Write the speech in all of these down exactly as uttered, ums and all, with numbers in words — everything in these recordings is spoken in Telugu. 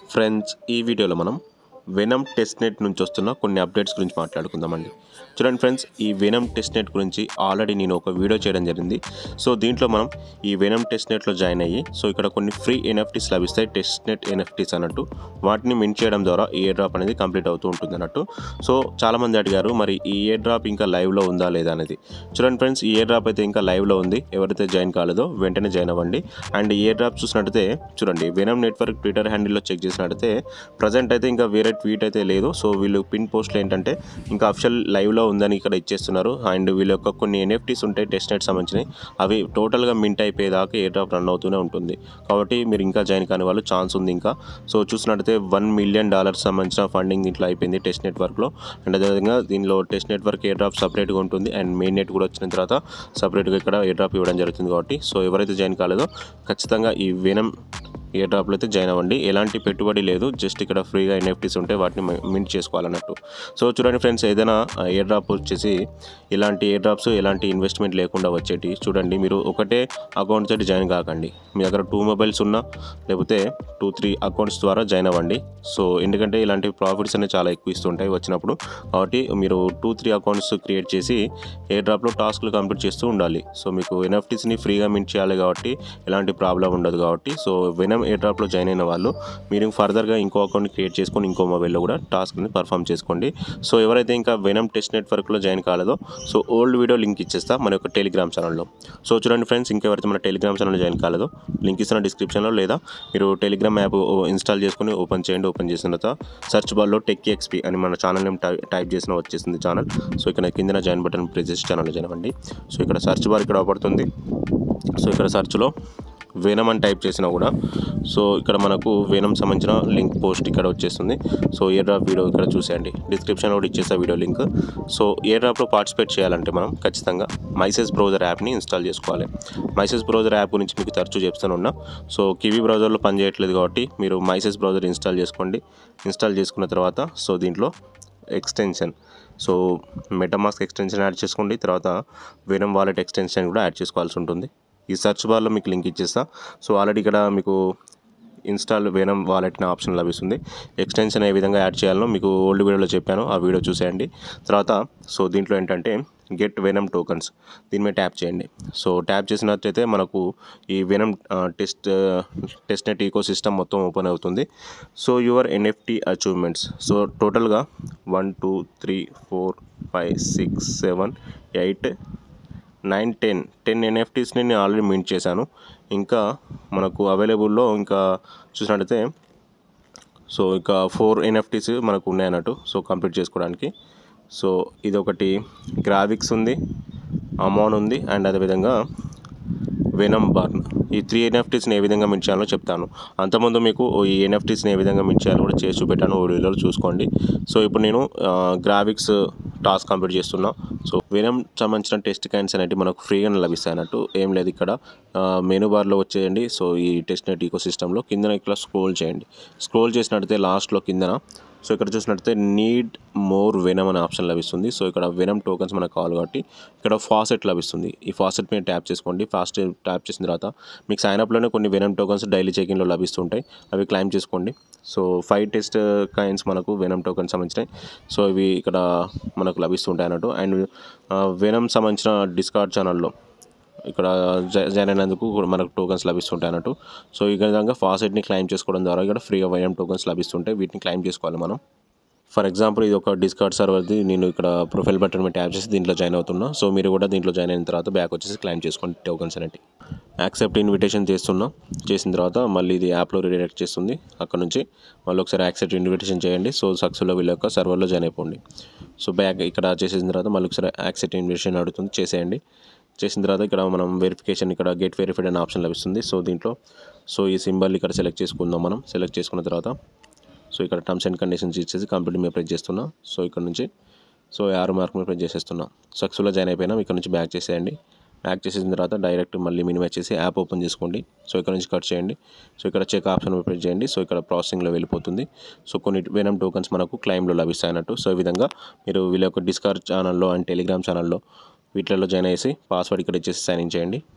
ఫ్రెండ్స్, ఈ వీడియోలో మనం వెనమ్ టెస్ట్నెట్ నుంచి వస్తున్న కొన్ని అప్డేట్స్ గురించి మాట్లాడుకుందామండి. చూడండి ఫ్రెండ్స్, ఈ వెనమ్ టెస్ట్నెట్ గురించి ఆల్రెడీ నేను ఒక వీడియో చేయడం జరిగింది. సో దీంట్లో మనం ఈ వెనమ్ టెస్ట్నెట్లో జాయిన్ అయ్యి సో ఇక్కడ కొన్ని ఫ్రీ ఎన్ఎఫ్టీస్ లభిస్తాయి, టెస్ట్నెట్ ఎన్ఎఫ్టీస్ అన్నట్టు. వాటిని మింట్ చేయడం ద్వారా ఈ ఇయర్ డ్రాప్ అనేది కంప్లీట్ అవుతూ ఉంటుంది అన్నట్టు. సో చాలామంది అడిగారు, మరి ఈ ఇయర్ డ్రాప్ ఇంకా లైవ్లో ఉందా లేదా అనేది. చూడండి ఫ్రెండ్స్, ఈ ఇయర్ డ్రాప్ అయితే ఇంకా లైవ్లో ఉంది. ఎవరైతే జాయిన్ కాలేదో వెంటనే జాయిన్ అవ్వండి. అండ్ ఈ ఇయర్ డ్రాప్ చూసినట్టయితే చూడండి, వెనమ్ నెట్వర్క్ ట్విట్టర్ హ్యాండిల్లో చెక్ చేసినట్టయితే ప్రజెంట్ అయితే ఇంకా వేరే ట్వీట్ అయితే లేదు. సో వీళ్ళు పిన్ పోస్ట్లు ఏంటంటే ఇంకా అఫిషియల్ లైవ్లో ఉందని ఇక్కడ ఇచ్చేస్తున్నారు. అండ్ వీళ్ళ యొక్క కొన్ని ఎన్ఎఫ్టీస్ ఉంటాయి టెస్ట్నెట్ సంబంధించినవి, అవి టోటల్గా మింట్ అయిపోయేదాకా ఎయిర్ డ్రాప్ రన్ అవుతూనే ఉంటుంది. కాబట్టి మీరు ఇంకా జాయిన్ కాని వాళ్ళు ఛాన్స్ ఉంది ఇంకా. సో చూసినట్టయితే వన్ మిలియన్ డాలర్స్ సంబంధించిన ఫండింగ్ దీంట్లో అయిపోయింది టెస్ట్ నెట్వర్క్లో. అండ్ అదేవిధంగా దీనిలో టెస్ట్ నెట్వర్క్ ఎయిర్ డ్రాప్ సపరేట్గా ఉంటుంది. అండ్ మెయిన్ నెట్ కూడా వచ్చిన తర్వాత సపరేట్గా ఇక్కడ ఎయిర్ డ్రాప్ ఇవ్వడం జరుగుతుంది. కాబట్టి సో ఎవరైతే జాయిన్ కాలేదో ఖచ్చితంగా ఈ వెనమ్ ఎయిర్ డ్రాప్లో అయితే జాయిన్ అవ్వండి. ఎలాంటి పెట్టుబడి లేదు, జస్ట్ ఇక్కడ ఫ్రీగా ఎన్ఎఫ్టీస్ ఉంటే వాటిని మింట్ చేసుకోవాలన్నట్టు. సో చూడండి ఫ్రెండ్స్, ఏదైనా ఎయిర్ డ్రాప్ వచ్చేసి ఇలాంటి ఎయిర్ డ్రాప్స్ ఎలాంటి ఇన్వెస్ట్మెంట్ లేకుండా వచ్చేటి చూడండి. మీరు ఒకటే అకౌంట్ తోటి జాయిన్ కాకండి. మీ దగ్గర టూ మొబైల్స్ ఉన్నా లేకపోతే టూ త్రీ అకౌంట్స్ ద్వారా జాయిన్ అవ్వండి. సో ఎందుకంటే ఇలాంటి ప్రాఫిట్స్ అనేవి చాలా ఎక్కువ ఇస్తుంటాయి వచ్చినప్పుడు. కాబట్టి మీరు టూ త్రీ అకౌంట్స్ క్రియేట్ చేసి ఎయిర్ డ్రాప్లో టాస్క్లు కంప్లీట్ చేస్తూ ఉండాలి. సో మీకు ఎన్ఎఫ్టీస్ని ఫ్రీగా మింట్ చేయాలి కాబట్టి ఎలాంటి ప్రాబ్లం ఉండదు. కాబట్టి సో వెనమ్ ఎయిర్ డ్రాప్లో జాయిన్ అయిన వాళ్ళు మీరు ఫర్దర్గా ఇంకో అకౌంట్ క్రియేట్ చేసుకొని ఇంకో మొబైల్లో కూడా టాస్క్ని పర్ఫామ్ చేసుకోండి. సో ఎవరైతే ఇంకా వెనమ్ టెస్ట్ నెట్వర్క్లో జాయిన్ కాలేదో సో ఓల్డ్ వీడియో లింక్ ఇచ్చేస్తా మన యొక్క టెలిగ్రామ్ ఛానల్లో. సో చూడండి ఫ్రెండ్స్, ఇంకెవరైతే మన టెలిగ్రామ్ ఛానల్లో జాయిన్ కాలేదో లింక్ ఇస్తున్న డిస్క్రిప్షన్లో, లేదా మీరు టెలిగ్రామ్ యాప్ ఇన్స్టాల్ చేసుకుని ఓపెన్ చేయండి. ఓపెన్ చేసిన తర్వాత సర్చ్ బార్లో టెక్ఎక్స్పీ అని మన ఛానల్ నేమ్ టైప్ చేసిన వచ్చేసింది ఛానల్. సో ఇక్కడ కింద జాయిన్ బటన్ ప్రెస్ చేసి ఛానల్లో జాయిన్ అవ్వండి. సో ఇక్కడ సర్చ్ బార్ ఇక్కడ పడుతుంది. సో ఇక్కడ సర్చ్లో వెనమ్ అని టైప్ చేసినా కూడా సో ఇక్కడ మనకు వెనమ్ సంబంధించిన లింక్ పోస్ట్ ఇక్కడ వచ్చేస్తుంది. సో ఎయిర్ డ్రాప్ వీడియో ఇక్కడ చూసేయండి, డిస్క్రిప్షన్లో కూడా ఇచ్చేసా వీడియో లింక్. సో ఎయిర్ డ్రాప్లో పార్టిసిపేట్ చేయాలంటే మనం ఖచ్చితంగా మైసెస్ బ్రౌజర్ యాప్ని ఇన్స్టాల్ చేసుకోవాలి. మైసెస్ బ్రౌజర్ యాప్ గురించి మీకు తరచూ చెప్తానున్నా. సో కివీ బ్రౌజర్లో పనిచేయట్లేదు కాబట్టి మీరు మైసెస్ బ్రౌజర్ ఇన్స్టాల్ చేసుకోండి. ఇన్స్టాల్ చేసుకున్న తర్వాత సో దీంట్లో extension, so MetaMask extension add చేసుకోండి. తర్వాత వెనమ్ వాలెట్ ఎక్స్టెన్షన్ కూడా యాడ్ చేసుకోవాల్సి ఉంటుంది. ఈ సర్చ్ బార్లో మీకు లింక్ ఇచ్చేస్తా. సో ఆల్రెడీ ఇక్కడ మీకు ఇన్స్టాల్ వెనమ్ వాలెట్ అనే ఆప్షన్ లభిస్తుంది. ఎక్స్టెన్షన్ ఏ విధంగా యాడ్ చేయాలో మీకు ఓల్డ్ వీడియోలో చెప్పాను, ఆ వీడియో చూసేయండి. తర్వాత సో దీంట్లో ఏంటంటే గెట్ వెనమ్ టోకన్స్, దీని మీద ట్యాప్ చేయండి. సో ట్యాప్ చేసినట్లయితే మనకు ఈ Venom test testnet ecosystem మొత్తం ఓపెన్ అవుతుంది. So your NFT achievements, so టోటల్గా one two three four five six seven eight nine ten ten ఎన్ఎఫ్టీస్ని నేను ఆల్రెడీ మింట్ చేశాను. ఇంకా మనకు అవైలబుల్లో ఇంకా చూసినట్టయితే సో ఇంకా ఫోర్ ఎన్ఎఫ్టీస్ మనకు ఉన్నాయన్నట్టు సో కంప్లీట్ చేసుకోవడానికి. సో ఇది ఒకటి గ్రావిక్స్ ఉంది, అమాన్ ఉంది, అండ్ అదేవిధంగా వెనమ్ బార్న్. ఈ త్రీ ఎన్ఎఫ్టీస్ని ఏ విధంగా మింట్ చేయాలో చెప్తాను. అంతకుముందు మీకు ఈ ఎన్ఎఫ్టీస్ని ఏ విధంగా మింట్ చేయాలో కూడా చేసి చూపెట్టాను, ఓ వీడియోలో చూసుకోండి. సో ఇప్పుడు నేను గ్రావిక్స్ టాస్క్ కంప్లీట్ చేస్తున్నా. సో వెనమ్ సంబంధించిన టెస్ట్ కాయిన్స్ అనేవి మనకు ఫ్రీగానే లభిస్తాయి అన్నట్టు. ఏం లేదు, ఇక్కడ మెనూ బార్లో వచ్చేయండి. సో ఈ టెస్ట్నెట్ ఈకో సిస్టంలో కిందన ఇక్కడ స్క్రోల్ చేయండి. స్క్రోల్ చేసినట్టయితే లాస్ట్లో కిందన సో ఇక్కడ చూసినట్టయితే నీడ్ మోర్ వెనమ్ అనే ఆప్షన్ లభిస్తుంది. సో ఇక్కడ వెనమ్ టోకన్స్ మనకు కావాలి కాబట్టి ఇక్కడ ఫాసెట్ లభిస్తుంది. ఈ ఫాసెట్ మీద ట్యాప్ చేసుకోండి. ఫాస్ట్ ట్యాప్ చేసిన తర్వాత మీకు సైన్అప్లోనే కొన్ని వెనమ్ టోకన్స్ డైలీ చెకింగ్లో లభిస్తుంటాయి, అవి క్లైమ్ చేసుకోండి. సో ఫైవ్ టెస్ట్ కాయిన్స్ మనకు వెనమ్ టోకన్స్ సంబంధించినవి. సో ఇవి ఇక్కడ మనకు లభిస్తుంటాయి అన్నట్టు. అండ్ వెనమ్ సంబంధించిన డిస్కార్డ్ ఛానల్లో ఇక్కడ జాయిన్ అయినందుకు మనకు టోకన్స్ లభిస్తుంటాయి అన్నట్టు. సో ఈ విధంగా ఫాసెట్ని క్లైమ్ చేసుకోవడం ద్వారా ఇక్కడ ఫ్రీగా వెనమ్ టోకన్స్ లభిస్తుంటాయి. వీటిని క్లైమ్ చేసుకోవాలి మనం. ఫర్ ఎగ్జాంపుల్ ఇది ఒక డిస్కార్డ్ సర్వర్ది, నేను ఇక్కడ ప్రొఫైల్ బటన్ మీద ట్యాప్ చేసి దీంట్లో జాయిన్ అవుతున్నా. సో మీరు కూడా దీంట్లో జాయిన్ అయిన తర్వాత బ్యాక్ వచ్చేసి క్లైమ్ చేసుకోండి టోకన్స్ అనేవి. యాక్సెప్ట్ ఇన్విటేషన్ చేస్తున్నా. చేసిన తర్వాత మళ్ళీ ఇది యాప్లో రీడైరెక్ట్ చేస్తుంది. అక్కడ నుంచి మళ్ళీ ఒకసారి యాక్సెప్ట్ ఇన్విటేషన్ చేయండి. సో సక్సెస్ఫుల్గా వీళ్ళ యొక్క సర్వర్లో జాయిన్ అయిపోండి. సో బ్యాక్ ఇక్కడ చేసిన తర్వాత మళ్ళీ ఒకసారి యాక్సెప్ట్ ఇన్విటేషన్ అడుగుతుంది, చేసేయండి. చేసిన తర్వాత ఇక్కడ మనం వెరిఫికేషన్, ఇక్కడ గెట్ వెరిఫైడ్ అనే ఆప్షన్ లభిస్తుంది. సో దీంట్లో సో ఈ సింబల్ ఇక్కడ సెలెక్ట్ చేసుకుందాం మనం. సెలెక్ట్ చేసుకున్న తర్వాత సో ఇక్కడ టర్మ్స్ అండ్ కండిషన్స్ ఇచ్చేసి కంప్లీట్ మీద ప్రెస్ చేస్తున్నా. సో ఇక్కడ నుంచి సో ఆరు మార్క్ మీద ప్రెస్ చేసేస్తున్నా. సక్సెస్ఫుల్గా జాయిన్ అయిపోయినా ఇక్కడ నుంచి బ్యాక్ చేసేయండి. బ్యాక్ చేసిన తర్వాత డైరెక్ట్ మళ్ళీ మినిమైజ్ చేసి యాప్ ఓపెన్ చేసుకోండి. సో ఇక్కడ నుంచి కట్ చేయండి. సో ఇక్కడ చెక్ ఆప్షన్ ప్రెస్ చేయండి. సో ఇక్కడ ప్రాసెసింగ్లో వెళ్ళిపోతుంది. సో కొన్ని వెనమ్ టోకన్స్ మనకు క్లైమ్లో లభిస్తాయి అన్నట్టు. సో ఈ విధంగా మీరు వీళ్ళ యొక్క డిస్కార్డ్ ఛానల్లో అండ్ టెలిగ్రామ్ ఛానల్లో వీటిలలో జాయిన్ అయ్యేసి పాస్వర్డ్ ఇక్కడ ఇచ్చేసి సైన్ ఇన్ చేయండి.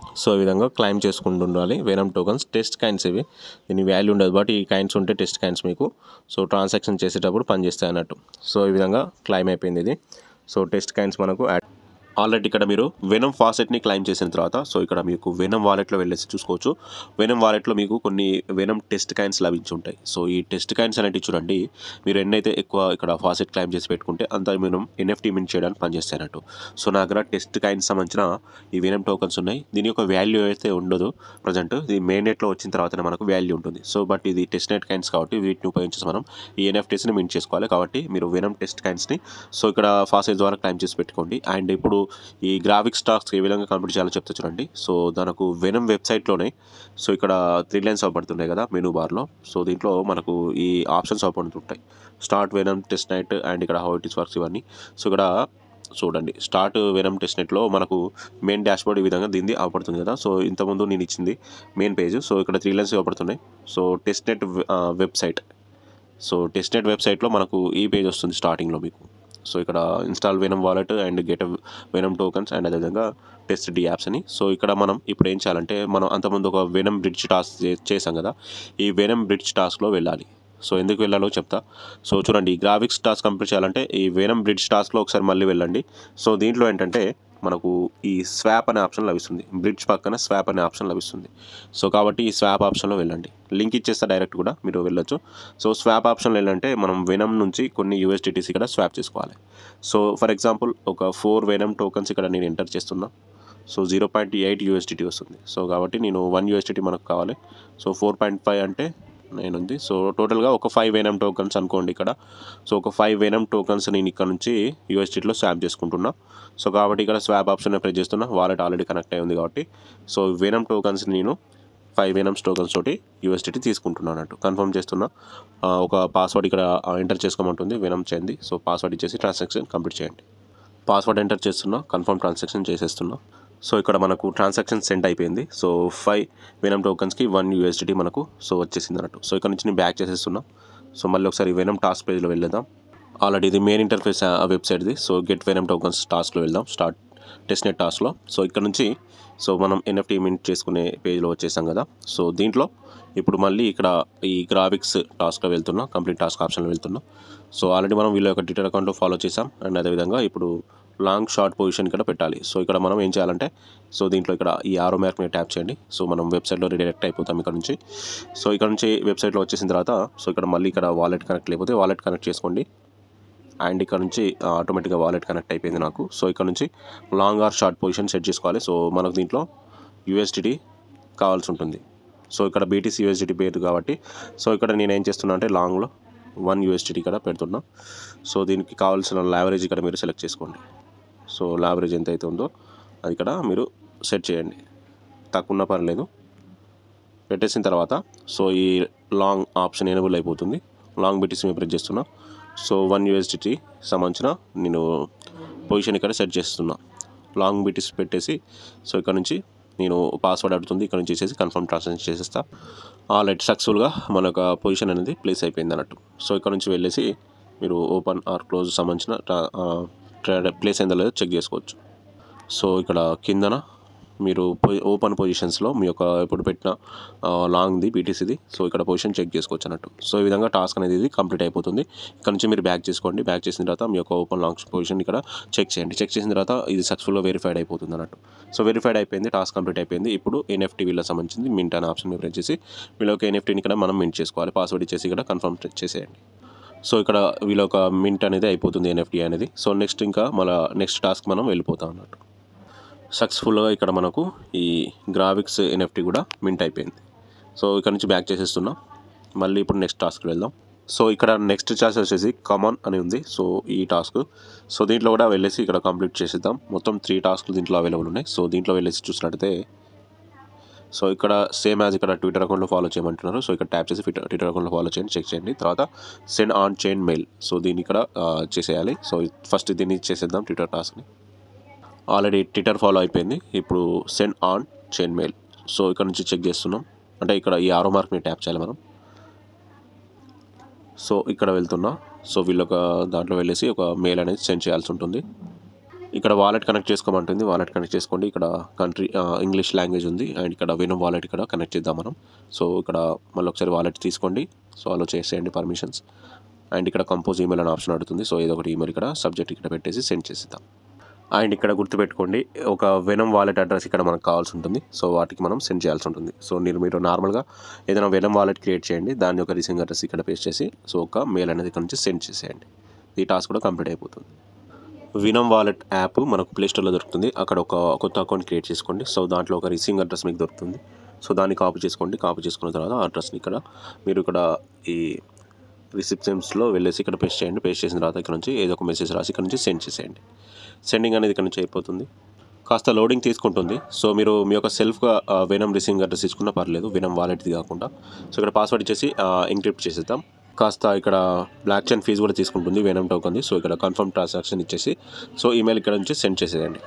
సో ఈ విధంగా క్లైమ్ చేసుకుంటూ ఉండాలి వెనమ్ టోకన్స్. టెస్ట్ కాయిన్స్ ఇవి, దీని వాల్యూ ఉండదు బట్ ఈ కాయిన్స్ ఉంటే టెస్ట్ కాయిన్స్ మీకు సో ట్రాన్సాక్షన్ చేసేటప్పుడు పనిచేస్తాయి అన్నట్టు. సో ఈ విధంగా క్లైమ్ అయిపోయింది ఇది. సో టెస్ట్ కాయిన్స్ మనకు యాడ్ ఆల్రెడీ ఇక్కడ మీరు వెనమ్ ఫాసెట్ని క్లైమ్ చేసిన తర్వాత సో ఇక్కడ మీకు వెనమ్ వాలెట్లో వెళ్ళేసి చూసుకోవచ్చు. వెనమ్ వాలెట్లో మీకు కొన్ని వెనమ్ టెస్ట్ కాయిన్స్ లభించి ఉంటాయి. సో ఈ టెస్ట్ కాయిన్స్ అనేవి చూడండి, మీరు ఎన్నైతే ఎక్కువ ఇక్కడ ఫాసెట్ క్లైమ్ చేసి పెట్టుకుంటే అంత మనం ఎన్ఎఫ్టీ మింట్ చేయడానికి పనిచేస్తాయి అన్నట్టు. సో నా దగ్గర టెస్ట్ కాయిన్స్ సంబంధించిన ఈ వెనమ్ టోకన్స్ ఉన్నాయి. దీని యొక్క వాల్యూ అయితే ఉండదు ప్రజెంట్, ఇది మెయిన్ నెట్లో వచ్చిన తర్వాతనే మనకు వాల్యూ ఉంటుంది. సో బట్ ఇది టెస్ట్ నెట్ కాయిన్స్ కాబట్టి వీటిని ఉపయోగించేసి మనం ఈ ఎన్ఎఫ్టీస్ని మింట్ చేసుకోవాలి. కాబట్టి మీరు వెనమ్ టెస్ట్ కాయిన్స్ని సో ఇక్కడ ఫాసెట్ ద్వారా క్లైమ్ చేసి పెట్టుకోండి. అండ్ ఇప్పుడు ఈ గ్రావిక్స్ టాస్క్ ఏ విధంగా కంప్లీట్ చేయాలో చెప్తా చూడండి. సో దానికి వెనమ్ వెబ్సైట్లోనే సో ఇక్కడ త్రీ లైన్స్ అవపడుతున్నాయి కదా మెనూ బార్లో. సో దీంట్లో మనకు ఈ ఆప్షన్స్ అవపడుతుంటాయి, start Venom test net and ఇక్కడ హౌ ఇట్ ఇస్ వర్క్స్ ఇవన్నీ. సో ఇక్కడ చూడండి స్టార్ట్ వెనమ్ టెస్ట్ నెట్లో మనకు మెయిన్ డాష్బోర్డ్ ఈ విధంగా దీన్ని అవపడుతుంది కదా. సో ఇంతకుముందు నేను ఇచ్చింది మెయిన్ పేజ్. సో ఇక్కడ త్రీ లైన్స్ అవపడుతున్నాయి. So test net website, so test net వెబ్సైట్లో మనకు ఈ పేజ్ వస్తుంది స్టార్టింగ్లో మీకు. సో ఇక్కడ install Venom wallet and get Venom tokens and అదేవిధంగా టెస్ట్ డి యాప్స్ అని. సో ఇక్కడ మనం ఇప్పుడు ఏం చేయాలంటే మనం అంతకుముందు ఒక వెనమ్ బ్రిడ్జ్ టాస్క్ చేసాం కదా, ఈ వెనమ్ బ్రిడ్జ్ టాస్క్లో వెళ్ళాలి. సో ఎందుకు వెళ్ళాలో చెప్తా. సో చూడండి ఈ గ్రావిక్స్ టాస్క్ కంప్లీట్ చేయాలంటే ఈ వెనమ్ బ్రిడ్జ్ టాస్క్లో ఒకసారి మళ్ళీ వెళ్ళండి. సో దీంట్లో ఏంటంటే మనకు ఈ స్వాప్ అనే ఆప్షన్ లభిస్తుంది, బ్రిడ్జ్ పక్కన స్వాప్ అనే ఆప్షన్ లభిస్తుంది. సో కాబట్టి ఈ స్వాప్ ఆప్షన్లో వెళ్ళండి, లింక్ ఇచ్చేస్తా డైరెక్ట్ కూడా మీరు వెళ్ళొచ్చు. సో స్వాప్ ఆప్షన్లో వెళ్ళంటే మనం వెనమ్ నుంచి కొన్ని యూఎస్డిటీస్ ఇక్కడ స్వాప్ చేసుకోవాలి. సో ఫర్ ఎగ్జాంపుల్ ఒక ఫోర్ వెనమ్ టోకన్స్ ఇక్కడ నేను ఎంటర్ చేస్తున్నా. So zero point eight USDT వస్తుంది. సో కాబట్టి నేను వన్ యూఎస్డిటీ మనకు కావాలి. సో ఫోర్ పాయింట్ ఫైవ్ అంటే నైన్ ఉంది. సో టోటల్గా ఒక ఫైవ్ వెనమ్ టోకన్స్ అనుకోండి ఇక్కడ. సో ఒక ఫైవ్ వెనమ్ టోకన్స్ నేను ఇక్కడ నుంచి యూఎస్డిటీలో స్వాప్ చేసుకుంటున్నా. సో కాబట్టి ఇక్కడ స్వాప్ ఆప్షన్ ప్రెస్ చేస్తున్నా, వాలెట్ ఆల్రెడీ కనెక్ట్ అయి ఉంది కాబట్టి. సో వెనమ్ టోకన్స్ నేను ఫైవ్ వెనమ్స్ టోకన్స్ తోటి యూఎస్డిటీ తీసుకుంటున్నాను అన్నట్టు. కన్ఫర్మ్ చేస్తున్నా. ఒక పాస్వర్డ్ ఇక్కడ ఎంటర్ చేసుకోమంటుంది వెనమ్ చేయండి. సో పాస్వర్డ్ ఇచ్చేసి ట్రాన్సాక్షన్ కంప్లీట్ చేయండి. పాస్వర్డ్ ఎంటర్ చేస్తున్నా, కన్ఫర్మ్ ట్రాన్సాక్షన్ చేసేస్తున్నా. సో ఇక్కడ మనకు ట్రాన్సాక్షన్ సెండ్ అయిపోయింది. సో ఫైవ్ వెనమ్ టోకన్స్కి వన్ యూఎస్డిటీ మనకు సో వచ్చేసింది అన్నట్టు. సో ఇక్కడ నుంచి నేను బ్యాక్ చేసేస్తున్నా. సో మళ్ళీ ఒకసారి వెనమ్ టాస్క్ పేజ్లో వెళ్ళేద్దాం. ఆల్రెడీ ఇది మెయిన్ ఇంటర్ఫేస్ వెబ్సైట్ది. సో గెట్ వెనమ్ టోకన్స్ టాస్క్లో వెళ్దాం, స్టార్ట్ టెస్ట్ నెట్ టాస్క్లో. సో ఇక్కడ నుంచి సో మనం ఎన్ఎఫ్టీ మింట్ చేసుకునే పేజ్లో వచ్చేసాం కదా. సో దీంట్లో ఇప్పుడు మళ్ళీ ఇక్కడ ఈ గ్రావిక్స్ టాస్క్లో వెళ్తున్నా, కంప్లీట్ టాస్క్ ఆప్షన్లో వెళ్తున్నా. సో ఆల్రెడీ మనం వీళ్ళ యొక్క ట్విట్టర్ అకౌంట్లో ఫాలో చేసాం. అండ్ అదేవిధంగా ఇప్పుడు లాంగ్ షార్ట్ పొజిషన్ ఇక్కడ పెట్టాలి. సో ఇక్కడ మనం ఏం చేయాలంటే సో దీంట్లో ఇక్కడ ఈ ఆరో మార్క్ మీద ట్యాప్ చేయండి. సో మనం వెబ్సైట్లో రిడైరెక్ట్ అయిపోతాం ఇక్కడ నుంచి. సో ఇక్కడ నుంచి వెబ్సైట్లో వచ్చేసిన తర్వాత సో ఇక్కడ మళ్ళీ ఇక్కడ వాలెట్ కనెక్ట్ లేకపోతే వాలెట్ కనెక్ట్ చేసుకోండి. అండ్ ఇక్కడ నుంచి ఆటోమేటిక్గా వాలెట్ కనెక్ట్ అయిపోయింది నాకు. సో ఇక్కడ నుంచి long or short position set చేసుకోవాలి. సో మనకు దీంట్లో యూఎస్డిటీ కావాల్సి ఉంటుంది. సో ఇక్కడ బీటీసీ యూఎస్డిటీ పేరు కాబట్టి సో ఇక్కడ నేను ఏం చేస్తున్నా అంటే లాంగ్లో వన్ యూఎస్డిటీ ఇక్కడ పెడుతున్నా. సో దీనికి కావాల్సిన లావరేజ్ ఇక్కడ మీరు సెలెక్ట్ చేసుకోండి. సో లావరేజ్ ఎంత అయితే ఉందో అది ఇక్కడ మీరు సెట్ చేయండి, తక్కువ ఉన్న పర్లేదు. పెట్టేసిన తర్వాత సో ఈ లాంగ్ ఆప్షన్ ఎనేబుల్ అయిపోతుంది. లాంగ్ బీటీసీ మీద ప్రెస్ చేస్తున్నా. సో వన్ యూఎస్డిటీ సంబంధించిన నేను పొజిషన్ ఇక్కడ సెట్ చేస్తున్నా. లాంగ్ బీటీసీ పెట్టేసి సో ఇక్కడ నుంచి నేను పాస్వర్డ్ అడుగుతుంది, ఇక్కడ నుంచి చేసేసి కన్ఫర్మ్ ట్రాన్సాక్షన్ చేసేస్తా. ఆల్రెడీ సక్సెస్ఫుల్గా మన యొక్క పొజిషన్ అనేది ప్లేస్ అయిపోయింది అన్నట్టు. సో ఇక్కడ నుంచి వెళ్ళేసి మీరు ఓపెన్ ఆర్ క్లోజ్ సంబంధించిన ప్లేస్ అయిందో లేదో చెక్ చేసుకోవచ్చు. సో ఇక్కడ కిందన మీరు ఓపెన్ పొజిషన్స్లో మీ యొక్క ఇప్పుడు పెట్టిన లాంగ్ది బీటీసీది సో ఇక్కడ పొజిషన్ చెక్ చేసుకోవచ్చు అన్నట్టు. సో ఈ విధంగా టాస్క్ అనేది ఇది కంప్లీట్ అయిపోతుంది. ఇక్కడ నుంచి మీరు బ్యాక్ చేసుకోండి. బ్యాక్ చేసిన తర్వాత మీ యొక్క ఓపెన్ లాంగ్ పొజిషన్ ఇక్కడ చెక్ చేయండి. చెక్ చేసిన తర్వాత ఇది సక్సెస్ఫుల్గా వెరిఫైడ్ అయిపోతుంది అన్నట్టు. సో వెరిఫైడ్ అయిపోయింది, టాస్క్ కంప్లీట్ అయిపోయింది. ఇప్పుడు ఎన్ఎఫ్టీ వీళ్ళకి సంబంధించింది మింట్ అనే ఆప్షన్ మీద ప్రెస్ చేసి వీళ్ళ యొక్క ఎన్ఎఫ్టీని ఇక్కడ మనం మింట్ చేసుకోవాలి. పాస్వర్డ్ ఇచ్చేసి ఇక్కడ కన్ఫర్మ్ చేసేయండి. సో ఇక్కడ వీళ్ళ ఒక మింట్ అనేది అయిపోతుంది ఎన్ఎఫ్టీ అనేది. సో నెక్స్ట్ ఇంకా మళ్ళీ నెక్స్ట్ టాస్క్ మనం వెళ్ళిపోతాం అన్నట్టు. సక్సెస్ఫుల్గా ఇక్కడ మనకు ఈ గ్రావిక్స్ ఎన్ఎఫ్టీ కూడా మింట్ అయిపోయింది. సో ఇక్కడ నుంచి బ్యాక్ చేసేస్తున్నాం. మళ్ళీ ఇప్పుడు నెక్స్ట్ టాస్క్ వెళ్దాం. సో ఇక్కడ నెక్స్ట్ టాస్క్ వచ్చేసి కమాన్ అని ఉంది. సో ఈ టాస్క్ సో దీంట్లో కూడా వెళ్ళేసి ఇక్కడ కంప్లీట్ చేసేద్దాం. మొత్తం త్రీ టాస్క్లు దీంట్లో అవైలబుల్ ఉన్నాయి. సో దీంట్లో వెళ్ళేసి చూసినట్టయితే సో ఇక్కడ సేమ్ యాజ్ ఇక్కడ ట్విట్టర్ అకౌంట్లో ఫాలో చేయమంటున్నారు. సో ఇక్కడ ట్యాప్ చేసి ట్విట్టర్ అకౌంట్లో ఫాలో చేయండి, చెక్ చేయండి. తర్వాత send on chain mail so దీన్ని ఇక్కడ చేసేయాలి. సో ఫస్ట్ దీన్ని చేసేద్దాం ట్విట్టర్ టాస్క్ని. ఆల్రెడీ ట్విట్టర్ ఫాలో అయిపోయింది. ఇప్పుడు send on chain mail so ఇక్కడ నుంచి చెక్ చేస్తున్నాం. అంటే ఇక్కడ ఈ ఆరో మార్క్ మీద ట్యాప్ చేయాలి మనం. సో ఇక్కడ వెళ్తున్నా. సో వీళ్ళొక దాంట్లో వెళ్ళేసి ఒక మెయిల్ అనేది సెండ్ చేయాల్సి ఉంటుంది. ఇక్కడ వాలెట్ కనెక్ట్ చేసుకోమంటుంది. వాలెట్ కనెక్ట్ చేసుకోండి. ఇక్కడ కంట్రీ ఇంగ్లీష్ లాంగ్వేజ్ ఉంది అండ్ ఇక్కడ వెనమ్ వాలెట్ ఇక్కడ కనెక్ట్ చేద్దాం మనం. సో ఇక్కడ మళ్ళీ ఒకసారి వాలెట్ తీసుకోండి. సో అలో చేసేయండి పర్మిషన్స్ అండ్ ఇక్కడ కంపోజ్ ఈమెయిల్ అనే ఆప్షన్ అడుగుతుంది. సో ఏదో ఒకటి ఈమెయిల్ ఇక్కడ సబ్జెక్ట్ ఇక్కడ పెట్టేసి సెండ్ చేసేద్దాం. అండ్ ఇక్కడ గుర్తుపెట్టుకోండి, ఒక వెనమ్ వాలెట్ అడ్రస్ ఇక్కడ మనకు కావాల్సి ఉంటుంది. సో వాటికి మనం సెండ్ చేయాల్సి ఉంటుంది. సో మీరు మీరు నార్మల్గా ఏదైనా వెనమ్ వాలెట్ క్రియేట్ చేయండి, దాని యొక్క రిసీవింగ్ అడ్రస్ ఇక్కడ పేస్ట్ చేసి సో ఒక మెయిల్ అనేది ఇక్కడ నుంచి సెండ్ చేసేయండి. ఈ టాస్క్ కూడా కంప్లీట్ అయిపోతుంది. వెనమ్ వాలెట్ యాప్ మనకు ప్లేస్టోర్లో దొరుకుతుంది. అక్కడ ఒక కొత్త అకౌంట్ క్రియేట్ చేసుకోండి. సో దాంట్లో ఒక రిసీవింగ్ అడ్రస్ మీకు దొరుకుతుంది. సో దాన్ని కాపీ చేసుకోండి. కాపీ చేసుకున్న తర్వాత ఆ అడ్రస్ని ఇక్కడ మీరు ఇక్కడ ఈ రిసిప్షన్స్లో వెళ్ళేసి ఇక్కడ పేస్ట్ చేయండి. పేస్ట్ చేసిన తర్వాత ఇక్కడ నుంచి ఏదో ఒక మెసేజ్ రాసి ఇక్కడ నుంచి సెండ్ చేసేయండి. సెండింగ్ అనేది ఇక్కడ నుంచి అయిపోతుంది. కాస్త లోడింగ్ తీసుకుంటుంది. సో మీరు మీ యొక్క సెల్ఫ్గా వెనమ్ రిసీవింగ్ అడ్రస్ ఇచ్చుకున్నా పర్లేదు, వెనమ్ వాలెట్ది కాకుండా. సో ఇక్కడ పాస్వర్డ్ ఇచ్చేసి ఎంక్రిప్ట్ చేసేద్దాం. కాస్త ఇక్కడ బ్లాక్ చైన్ ఫీజు కూడా తీసుకుంటుంది వెనమ్ టోకన్ది. సో ఇక్కడ కన్ఫర్మ్ ట్రాన్సాక్షన్ ఇచ్చేసి సో ఈమెయిల్ ఇక్కడ నుంచి సెండ్ చేసేయండి.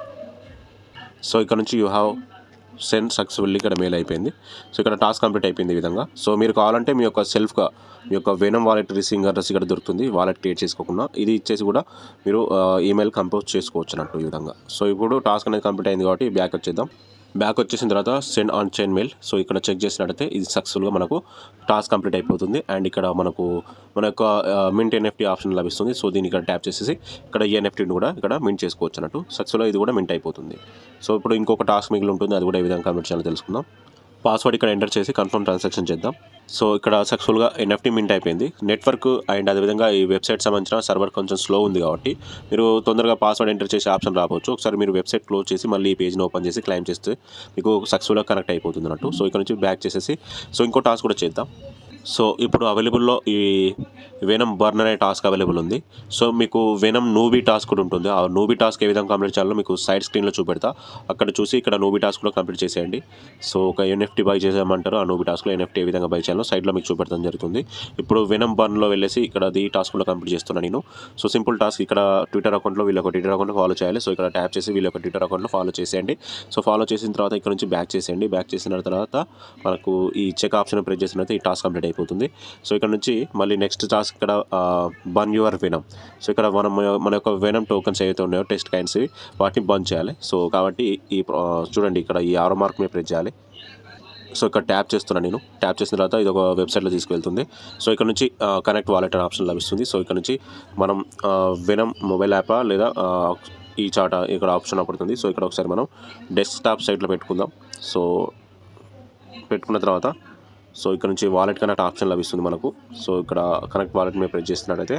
సో ఇక్కడ నుంచి యూ హ్యావ్ సెండ్ సక్సెస్ఫుల్లీ ఇక్కడ మెయిల్ అయిపోయింది. సో ఇక్కడ టాస్క్ కంప్లీట్ అయిపోయింది ఈ విధంగా. సో మీరు కావాలంటే మీ యొక్క సెల్ఫ్గా మీ యొక్క వెనమ్ వాలెట్ రిసీవింగ్ అడ్రస్ ఇక్కడ దొరుకుతుంది. వాలెట్ క్రియేట్ చేసుకోకుండా ఇది ఇచ్చేసి కూడా మీరు ఈమెయిల్ కంపోజ్ చేసుకోవచ్చు అన్నట్టు ఈ విధంగా. సో ఇప్పుడు టాస్క్ అనేది కంప్లీట్ అయింది కాబట్టి బ్యాక్ వచ్చేద్దాం. బ్యాక్ వచ్చేసిన తర్వాత send on chain mail. So ఇక్కడ చెక్ చేసినట్టయితే ఇది సక్సెస్ఫుల్గా మనకు టాస్క్ కంప్లీట్ అయిపోతుంది. అండ్ ఇక్కడ మనకు మన యొక్క మింట్ ఎన్ఎఫ్టీ ఆప్షన్ లభిస్తుంది. సో దీన్ని ఇక్కడ ట్యాప్ చేసేసి ఇక్కడ ఈ ఎన్ఎఫ్టీని కూడా ఇక్కడ మింట్ చేసుకోవచ్చు అన్నట్టు. సక్సెస్ఫుల్గా ఇది కూడా మింట్ అయిపోతుంది. సో ఇప్పుడు ఇంకొక టాస్క్ మిగిలి ఉంటుంది, అది కూడా ఏ విధంగా కంప్లీట్ చేయాలో తెలుసుకుందాం. పాస్వర్డ్ ఇక్కడ ఎంటర్ చేసి కన్ఫర్మ్ ట్రాన్సాక్షన్ చేద్దాం. సో ఇక్కడ సక్సెస్ఫుల్గా ఎన్ఎఫ్టీ మింట్ అయిపోయింది. నెట్వర్క్ అండ్ అదేవిధంగా ఈ వెబ్సైట్ సంబంధించిన సర్వర్ కొంచెం స్లో ఉంది కాబట్టి మీరు తొందరగా పాస్వర్డ్ ఎంటర్ చేసే ఆప్షన్ రావచ్చు. ఒకసారి మీరు వెబ్సైట్ క్లోజ్ చేసి మళ్ళీ ఈ పేజ్ని ఓపెన్ చేసి క్లైమ్ చేస్తే మీకు సక్సెస్ఫుల్గా కనెక్ట్ అయిపోతుంది అన్నట్టు. సో ఇక్కడ నుంచి బ్యాక్ చేసేసి సో ఇంకో టాస్క్ కూడా చేద్దాం. సో ఇప్పుడు అవైలబుల్లో ఈ వెనమ్ బర్న్ అనే టాస్క్ అవైలబుల్ ఉంది. సో మీకు వెనమ్ నూబీ టాస్క్ కూడా ఉంటుంది. ఆ నూబీ టాస్క్ ఏ విధంగా కంప్లీట్ చేయాలో మీకు సైడ్ స్క్రీన్లో చూపెడతా. అక్కడ చూసి ఇక్కడ నూబీ టాస్క్ కూడా కంప్లీట్ చేసేయండి. సో ఒక ఎన్ఎఫ్టీ బై చేసామంటారు. ఆ నూబీ టాస్క్లో ఎన్ఎఫ్టీ ఏ విధంగా బై చేయాలో సైడ్లో మీకు చూపెడతాం జరుగుతుంది. ఇప్పుడు వెనమ్ బర్న్లో వెళ్ళేసి ఇక్కడ ఈ టాస్క్ కూడా కంప్లీట్ చేస్తున్నాను నేను. సో సింపుల్ టాస్క్ ఇక్కడ ట్విట్టర్ అకౌంట్లో వీళ్ళ ఒక ట్విట్టర్ అకౌంట్లో ఫాలో చేయాలి. సో ఇక్కడ ట్యాప్ చేసి వీళ్ళ ఒక ట్విట్టర్ అకౌంట్లో ఫాలో చేసేయండి. సో ఫాలో చేసిన తర్వాత ఇక్కడ నుంచి బ్యాక్ చేసేయండి. బ్యాక్ చేసిన తర్వాత మనకు ఈ చెక్ ఆప్షన్ ప్రెస్ చేసిన తర్వాత ఈ టాస్క్ కంప్లీట్ అయిపోతుంది. సో ఇక్కడ నుంచి మళ్ళీ నెక్స్ట్ టాస్క్ ఇక్కడ బర్న్ యువర్ వెనమ్. సో ఇక్కడ మనం మన యొక్క వెనమ్ టోకన్స్ ఏవైతే ఉన్నాయో టెస్ట్ కైన్స్ వాటిని బర్న్ చేయాలి. సో కాబట్టి ఈ చూడండి ఇక్కడ ఈ ఆరో మార్క్ మీద ప్రెస్ చేయాలి. సో ఇక్కడ ట్యాప్ చేస్తున్నాను నేను. ట్యాప్ చేసిన తర్వాత ఇది ఒక వెబ్సైట్లో తీసుకెళ్తుంది. సో ఇక్కడ నుంచి కనెక్ట్ వాలెట్ అనే ఆప్షన్ లభిస్తుంది. సో ఇక్కడ నుంచి మనం వెనమ్ మొబైల్ యాపా లేదా ఈ చాట ఇక్కడ ఆప్షన్ పడుతుంది. సో ఇక్కడ ఒకసారి మనం డెస్క్టాప్ సైట్లో పెట్టుకుందాం. సో పెట్టుకున్న తర్వాత సో ఇక్కడ నుంచి వాలెట్ కనెక్ట్ ఆప్షన్ లభిస్తుంది మనకు. సో ఇక్కడ కనెక్ట్ వాలెట్ మీద ప్రెస్ చేస్తున్నట్టయితే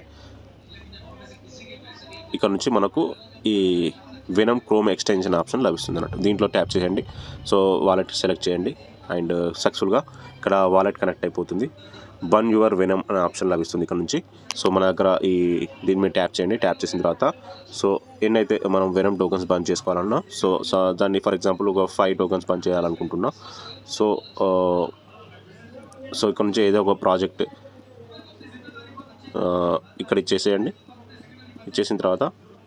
ఇక్కడ నుంచి మనకు ఈ వెనమ్ క్రోమ్ ఎక్స్టెన్షన్ ఆప్షన్ లభిస్తుంది అన్నట్టు. దీంట్లో ట్యాప్ చేయండి. సో వాలెట్ సెలెక్ట్ చేయండి అండ్ సక్సెస్ఫుల్గా ఇక్కడ వాలెట్ కనెక్ట్ అయిపోతుంది. బర్న్ యువర్ వెనమ్ అనే ఆప్షన్ లభిస్తుంది ఇక్కడ నుంచి. సో మన దగ్గర ఈ దీని మీద ట్యాప్ చేయండి. ట్యాప్ చేసిన తర్వాత సో ఎన్నైతే మనం వెనమ్ టోకన్స్ బర్న్ చేసుకోవాలన్నా సో దాన్ని ఫర్ ఎగ్జాంపుల్ ఒక ఫైవ్ టోకన్స్ బర్న్ చేయాలనుకుంటున్నా. సో సో ఇక్కడ నుంచి ఏదో ఒక ప్రాజెక్ట్ ఇక్కడ ఇచ్చేసేయండి. ఇచ్చేసిన తర్వాత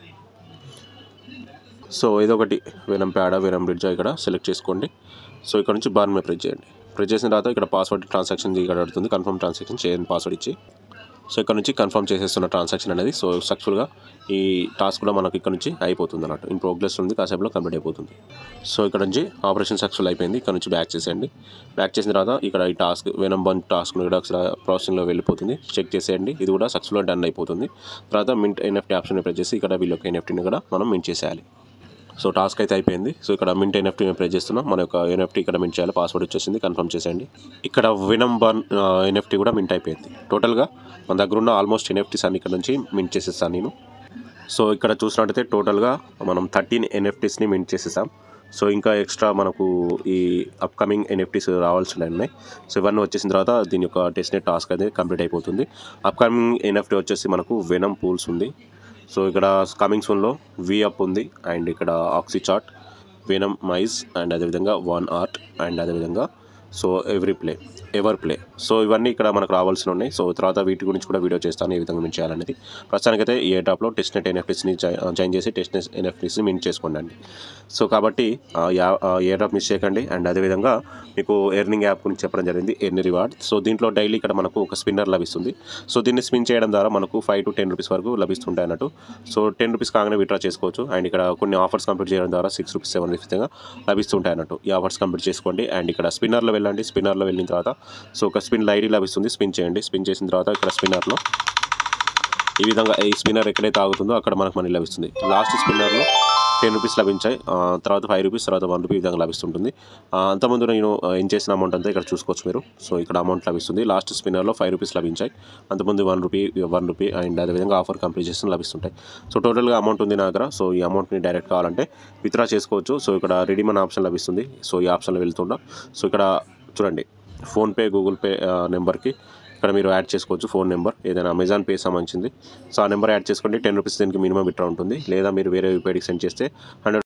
సో ఏదో ఒకటి వెనమ్ ప్యాడా వెనమ్ బ్రిడ్జా ఇక్కడ సెలెక్ట్ చేసుకోండి. సో ఇక్కడ నుంచి బర్న్ మీద ప్రెస్ చేయండి. ప్రెస్ చేసిన తర్వాత ఇక్కడ పాస్వర్డ్ ట్రాన్సాక్షన్ ఇక్కడ అడుగుతుంది. కన్ఫర్మ్ ట్రాన్సాక్షన్ చేయండి పాస్వర్డ్ ఇచ్చి. సో ఇక్కడ నుంచి కన్ఫర్మ్ చేసేస్తున్న ట్రాన్సాక్షన్ అనేది సో సక్సెస్ఫుల్గా ఈ టాస్క్ కూడా మనకి ఇక్కడ నుంచి అయిపోతుంది అన్నట్టు. ఇన్ ప్రోగ్రెస్ ఉంది, కాసేపులో కంప్లీట్ అయిపోతుంది. సో ఇక్కడ నుంచి ఆపరేషన్ సక్సెస్ఫుల్ అయిపోయింది. ఇక్కడ నుంచి బ్యాక్ చేసేయండి. బ్యాక్ చేసిన తర్వాత ఇక్కడ ఈ టాస్క్ వెనమ్ బర్న్ టాస్క్ కూడా ప్రాసెసింగ్లో వెళ్ళిపోతుంది. చెక్ చేసేయండి. ఇది కూడా సక్సెస్ఫుల్గా డన్ అయిపోతుంది. తర్వాత మింట్ ఎన్ఎఫ్టీ ఆప్షన్ ప్రెస్ చేసి ఇక్కడ వీళ్ళొక ఎన్ఎఫ్టీని కూడా మనం మింట్ చేసేయాలి. సో టాస్క్ అయితే అయిపోయింది. సో ఇక్కడ మింట్ ఎన్ఎఫ్టీ మేము ప్రెస్ చేస్తున్నాం. మన యొక్క ఎన్ఎఫ్టీ ఇక్కడ మింట్ చేయాలి. పాస్వర్డ్ వచ్చేసింది, కన్ఫర్మ్ చేసేయండి. ఇక్కడ వెనమ్ బర్న్ ఎన్ఎఫ్టీ కూడా మింట్ అయిపోయింది. టోటల్గా మన దగ్గర ఉన్న ఆల్మోస్ట్ ఎన్ఎఫ్టీస్ అన్ని ఇక్కడ నుంచి మింట్ చేసేస్తాను నేను. సో ఇక్కడ చూసినట్టయితే టోటల్గా మనం థర్టీన్ ఎన్ఎఫ్టీస్ని మింట్ చేసేసాం. సో ఇంకా ఎక్స్ట్రా మనకు ఈ అప్కమింగ్ ఎన్ఎఫ్టీస్ రావాల్సి ఉన్నాయి. సో ఇవన్నీ వచ్చేసిన తర్వాత దీని యొక్క టెస్ట్నెట్ టాస్క్ అనేది కంప్లీట్ అయిపోతుంది. అప్కమింగ్ ఎన్ఎఫ్టీ వచ్చేసి మనకు వెనమ్ పూల్స్ ఉంది. సో ఇక్కడ కమింగ్ సూన్లో వి అప్ ఉంది అండ్ ఇక్కడ ఆక్సీ చార్ట్, వెనమ్ మైజ్ అండ్ అదేవిధంగా వన్ ఆర్ట్ అండ్ అదేవిధంగా so every play ever play. So ఇవన్నీ ఇక్కడ మనకు రావాల్సి ఉన్నాయి. సో తర్వాత వీటి గురించి కూడా వీడియో చేస్తాను ఏ విధంగా మింట్ చేయాలనేది. ప్రస్తుతానికైతే ఈ ఎయిర్ డ్రాప్లో టెస్ట్నెట్ ఎన్ఎఫ్టీస్ని జాయిన్ చేసి టెస్ట్నెట్ ఎన్ఎఫ్టీస్ని మింట్ చేసుకోండి. సో కాబట్టి ఎయిర్ డ్రాప్ మిస్ చేయకండి. అండ్ అదేవిధంగా మీకు ఎర్నింగ్ యాప్ గురించి చెప్పడం జరిగింది, ఎర్ని రివార్డ్. సో దీంట్లో డైలీ ఇక్కడ మనకు ఒక స్పిన్నర్ లభిస్తుంది. సో దీన్ని స్పిన్ చేయడం ద్వారా మనకు ఫైవ్ టు టెన్ రూపీస్ వరకు లభిస్తుంటాయి అన్నట్టు. సో టెన్ రూపీస్ కాగానే విత్డ్రా చేసుకోవచ్చు. అండ్ ఇక్కడ కొన్ని ఆఫర్స్ కంప్లీట్ చేయడం ద్వారా సిక్స్ రూపీస్ సెవెన్ రూపీస్ లభిస్తుంటాయి అన్నట్టు. ఈ ఆఫర్స్ కంప్లీట్ చేసుకోండి. అండ్ ఇక్కడ స్పిన్నర్లో వెళ్ళండి. స్పిన్నర్లో వెళ్ళిన తర్వాత సో ఒక స్పిన్ ఐడి లభిస్తుంది, స్పిన్ చేయండి. స్పిన్ చేసిన తర్వాత ఇక్కడ స్పిన్నర్లో ఈ విధంగా ఈ స్పిన్నర్ ఎక్కడైతే ఆగుతుందో అక్కడ మనకు మనీ లభిస్తుంది. లాస్ట్ స్పిన్నర్లో టెన్ రూపీస్ లభించాయి, తర్వాత ఫైవ్ రూపీస్, తర్వాత వన్ రూపీ విధంగా లభిస్తుంటుంది. అంతకుముందు నేను ఏం చేసిన అమౌంట్ అంతా ఇక్కడ చూసుకోవచ్చు మీరు. సో ఇక్కడ అమౌంట్ లభిస్తుంది. లాస్ట్ స్పిన్నర్లో ఫైవ్ రూపీస్ లభించాయి, అంతకుముందు one rupee one rupee and అదేవిధంగా ఆఫర్ కంప్లీట్ చేసిన లభిస్తుంటాయి. సో టోటల్గా అమౌంట్ ఉంది నా దగ్గర. సో ఈ అమౌంట్ని డైరెక్ట్ కావాలంటే విత్డ్రా చేసుకోవచ్చు. సో ఇక్కడ రెడీమ్ అనే ఆప్షన్ లభిస్తుంది. సో ఈ ఆప్షన్లో వెళ్తుంటాం. సో ఇక్కడ చూడండి, ఫోన్పే గూగుల్ పే నెంబర్కి ఇక్కడ మీరు యాడ్ చేసుకోవచ్చు. ఫోన్ నెంబర్ ఏదైనా అమెజాన్ పే సంబంధించింది. సో ఆ నెంబర్ యాడ్ చేసుకోండి. టెన్ రూపీస్ దీనికి మినిమం విత్డ్రా ఉంటుంది. లేదా మీరు వేరే యూపీఐకి సెండ్ చేస్తే హండ్రెడ్